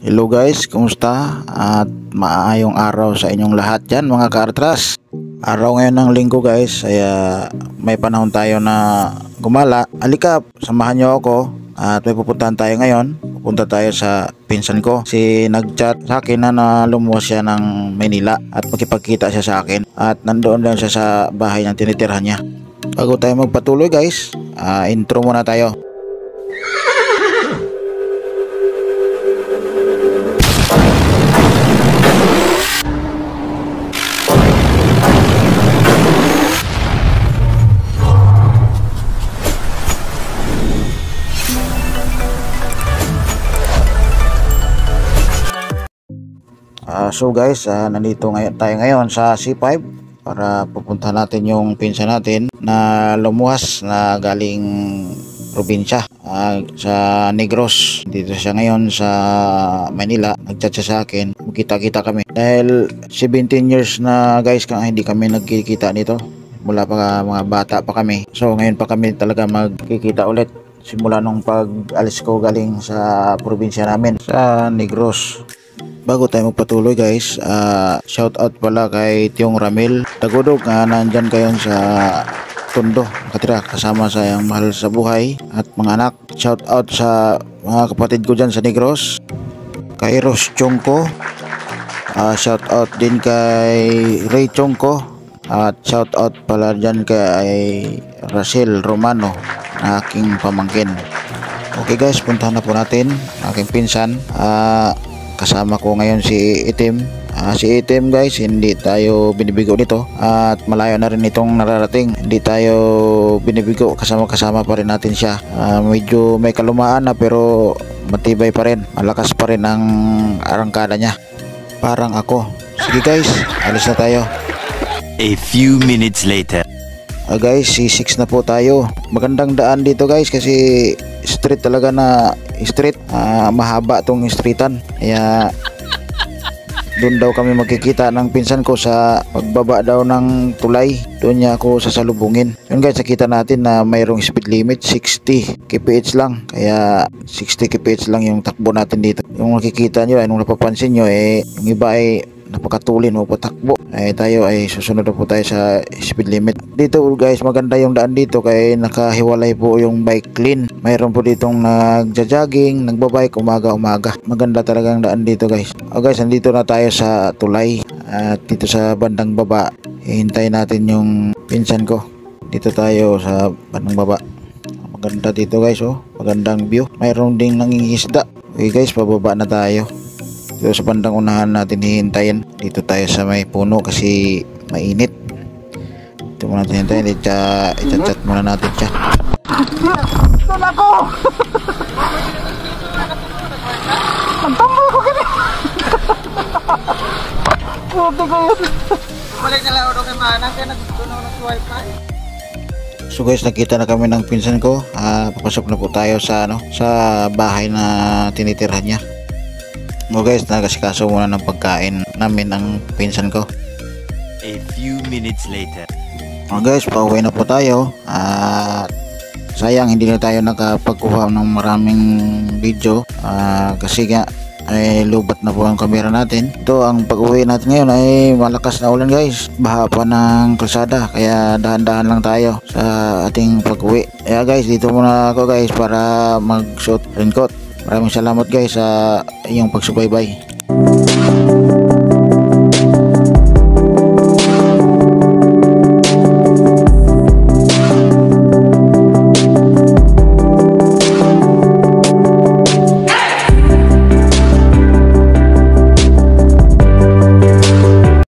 Hello guys, kumusta? At maayong araw sa inyong lahat dyan mga ka-Artras. Araw ngayon ng linggo guys, kaya may panahon tayo na gumala. Alikap, samahan nyo ako at may pupuntahan tayo ngayon. Pupunta tayo sa pinsan ko. Si nag-chat sa akin na lumuwas siya ng Maynila at makipagkita siya sa akin. At nandoon lang siya sa bahay ng tinitirhan niya. Bago tayo magpatuloy guys, intro muna tayo. So guys, nandito tayo ngayon sa C5 para pupuntahan natin yung pinsan natin na lumuwas na galing probinsya sa Negros. Dito siya ngayon sa Manila. Nag-chat siya sa akin, magkita-kita kami dahil 17 years na guys hindi kami nagkikita nito mula pa mga bata pa kami. So ngayon pa kami talaga magkikita ulit simula nung pag-alis ko galing sa probinsya namin sa Negros. Bago tayo magpatuloy guys, shout out pala kay Tiong Ramil Tagudog na nandyan kayo sa Tondo katira kasama sa yung mahal sa buhay at mga anak. Shout out sa mga kapatid ko dyan sa Negros, kay Ros Chongko, shout out din kay Ray Chongko, at shout out pala dyan kay Rachel Romano na aking pamangkin. Okay guys, puntahan na po natin aking pinsan. Kasama ko ngayon si Itim. Si Itim guys, hindi tayo binibigo nito at malayo na rin itong nararating. Hindi tayo binibigo, kasama pa rin natin siya. Medyo may kalumaan na pero matibay pa rin, malakas pa rin ang arangkada niya, parang ako. Sige guys, alis na tayo. A few minutes later. Guys, C6 na po tayo. Magandang daan dito guys kasi street talaga na street. Mahaba tong streetan, kaya doon daw kami magkikita ng pinsan ko sa pagbaba daw ng tulay. Doon niya ako sasalubungin. Yun guys, nakita natin na mayroong speed limit 60 kph lang, kaya 60 kph lang yung takbo natin dito. Yung nakikita nyo, yung napapansin nyo yung iba ay napakatulin o patakbo, tayo ay susunod na po tayo sa speed limit. Dito guys, maganda yung daan dito kaya nakahiwalay po yung bike lane. Mayroon po ditong nagja-jogging, nagbabike umaga. Maganda talagang daan dito guys. Guys, nandito na tayo sa tulay at dito sa bandang baba hihintayin natin yung pinsan ko. Dito tayo sa bandang baba. Maganda dito guys, magandang view. Mayroon ding nangingisda. Okay guys, pababa na tayo. Dito sa bandang unahan natin hihintayin. Dito tayo sa may puno kasi mainit. Dito muna natin hihintayin. I-chat muna natin siya. Doon ako! Nagtambal ko kini! Puti ko yun! Balik na lang ako kay Manang kaya nagtutunan ako ng wifi. So guys, nakita na kami ng pinsan ko. Papasok na po tayo sa bahay na tinitirhan niya. Guys, nagasikaso muna ng pagkain namin ang pinsan ko. A few minutes later. Guys, pauwi na po tayo. Sayang hindi na tayo nakapagkuha ng maraming video kasi nga ay lubat na po ang kamera natin. Ito ang pag-uwi natin ngayon ay malakas na ulan guys, baha pa ng kalsada, kaya dahan-dahan lang tayo sa ating pag-uwi. Kaya guys, dito muna ako guys para mag-shoot raincoat. Maraming salamat guys sa inyong pagsubaybay.